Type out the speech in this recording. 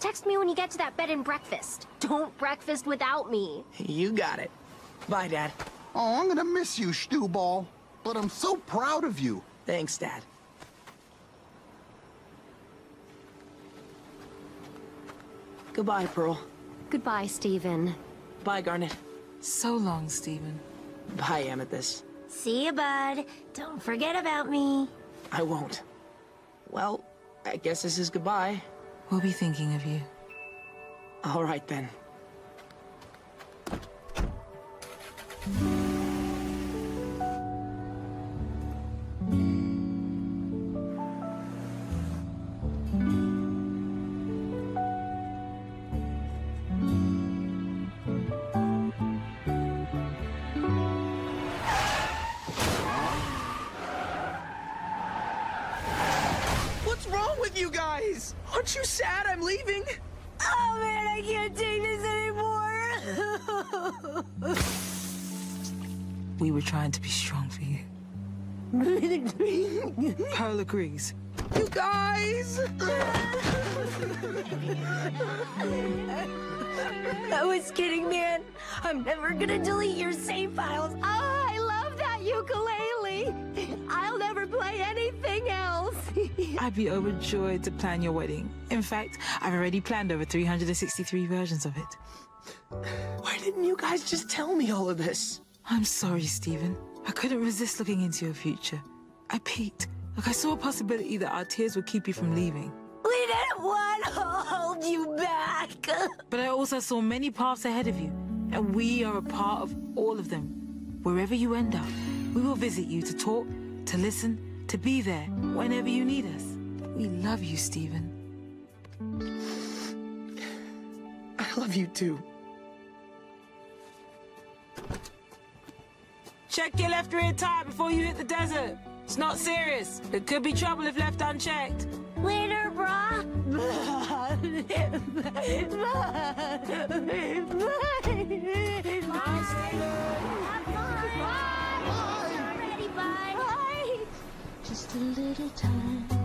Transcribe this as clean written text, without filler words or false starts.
Text me when you get to that bed and breakfast. Don't breakfast without me. You got it. Bye, Dad. Oh, I'm gonna miss you, Stewball. But I'm so proud of you. Thanks, Dad. Goodbye, Pearl. Goodbye, Steven. Bye, Garnet. So long, Steven. Bye, Amethyst. See you, bud. Don't forget about me. I won't. Well, I guess this is goodbye. We'll be thinking of you. All right, then. What's wrong with you guys? Aren't you sad I'm leaving? Oh, man, I can't take this anymore. We were trying to be strong for you. Pearl agrees. You guys! I was kidding, man. I'm never gonna delete your save files. Oh, I love that ukulele. I'll never play anything else. I'd be overjoyed to plan your wedding. In fact, I've already planned over 363 versions of it. Why didn't you guys just tell me all of this? I'm sorry, Steven. I couldn't resist looking into your future. I peeked. Like I saw a possibility that our tears would keep you from leaving. We didn't want to hold you back. But I also saw many paths ahead of you, and we are a part of all of them. Wherever you end up, we will visit you to talk, to listen, to be there whenever you need us. We love you, Steven. I love you too. Check your left rear tire before you hit the desert. It's not serious. It could be trouble if left unchecked. Later, brah. Bye, Steven. Have fun. Bye. Already, bye. Bye. Just a little time.